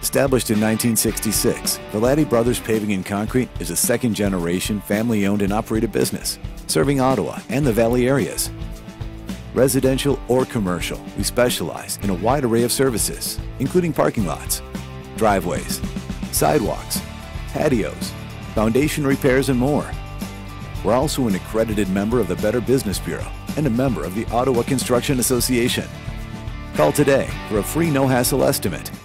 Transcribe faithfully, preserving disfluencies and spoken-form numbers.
Established in nineteen sixty-six, Vallati Brothers Paving and Concrete is a second-generation, family-owned and operated business, serving Ottawa and the Valley areas. Residential or commercial, we specialize in a wide array of services, including parking lots, driveways, sidewalks, patios, foundation repairs, and more. We're also an accredited member of the Better Business Bureau and a member of the Ottawa Construction Association. Call today for a free no-hassle estimate